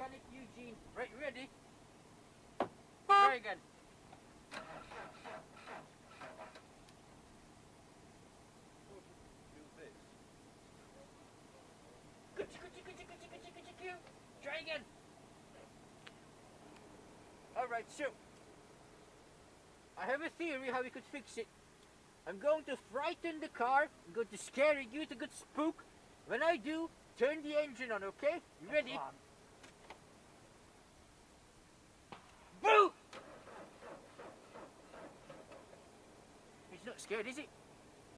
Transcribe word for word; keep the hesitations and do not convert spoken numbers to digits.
Mechanic Eugene. Right, ready? Try again. Try again. Alright, so I have a theory how we could fix it. I'm going to frighten the car. I'm going to scare it, use a good spook. When I do, turn the engine on, okay? You ready? Boo! He's not scared, is he?